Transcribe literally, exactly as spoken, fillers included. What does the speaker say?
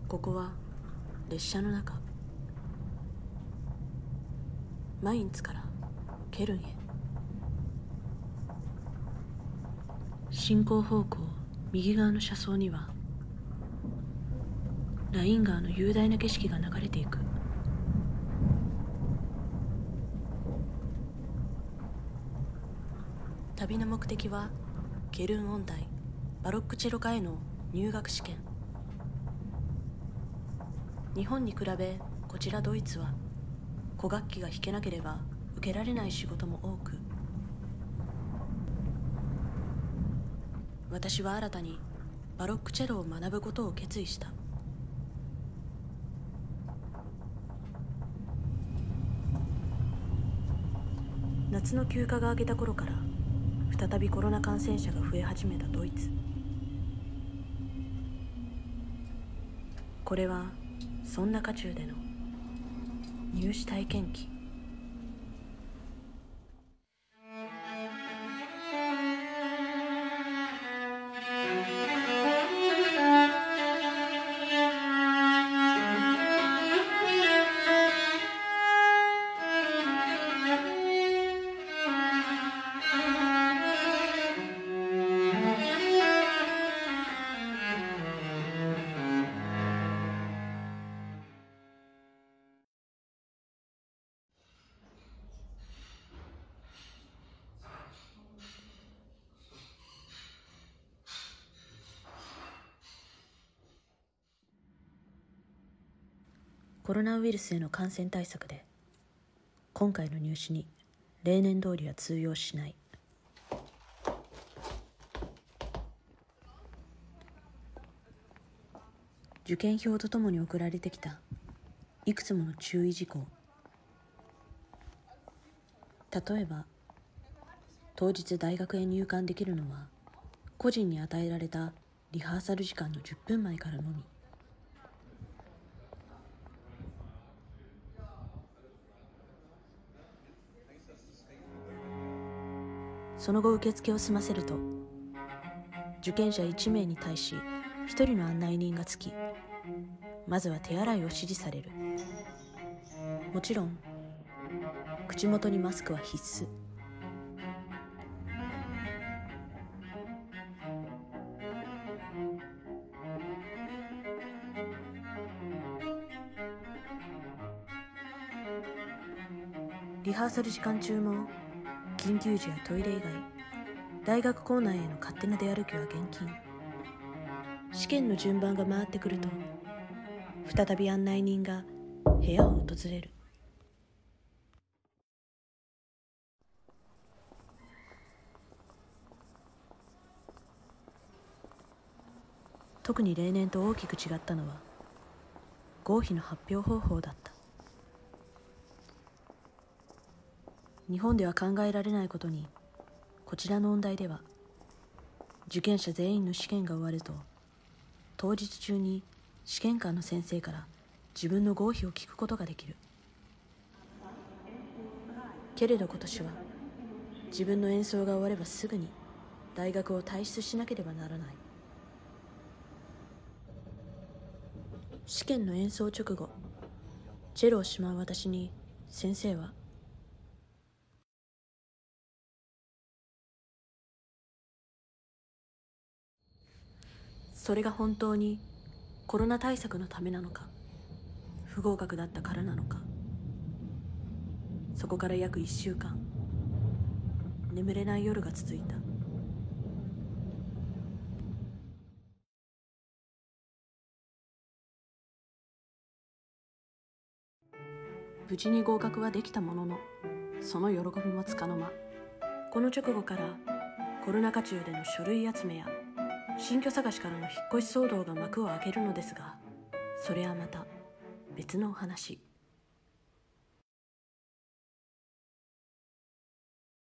ここは列車の中。マインツからケルンへ。進行方向右側の車窓にはライン川の雄大な景色が流れていく。旅の目的はケルン音大バロックチェロ科への入学試験。日本に比べこちらドイツは古楽器が弾けなければ受けられない仕事も多く、私は新たにバロックチェロを学ぶことを決意した。夏の休暇が明けた頃から再びコロナ感染者が増え始めたドイツ。これはそんな渦中での入試体験記。コロナウイルスへの感染対策で今回の入試に例年通りは通用しない。受験票とともに送られてきたいくつもの注意事項。例えば当日大学へ入館できるのは個人に与えられたリハーサル時間のじゅっぷんまえからのみ。その後受付を済ませると受験者いち名に対しひとりの案内人がつき、まずは手洗いを指示される。もちろん口元にマスクは必須。リハーサル時間中も緊急時やトイレ以外大学構内への勝手な出歩きは厳禁。試験の順番が回ってくると再び案内人が部屋を訪れる。特に例年と大きく違ったのは合否の発表方法だった。日本では考えられないことに、こちらの音大では受験者全員の試験が終わると当日中に試験官の先生から自分の合否を聞くことができる。けれど今年は自分の演奏が終わればすぐに大学を退出しなければならない。試験の演奏直後、チェロをしまう私に先生はそれが本当にコロナ対策のためなのか、不合格だったからなのか。そこから約いっしゅうかん眠れない夜が続いた。無事に合格はできたものの、その喜びもつかの間。この直後からコロナ禍中での書類集めや新居探しからの引っ越し騒動が幕を開けるのですが、それはまた別のお話。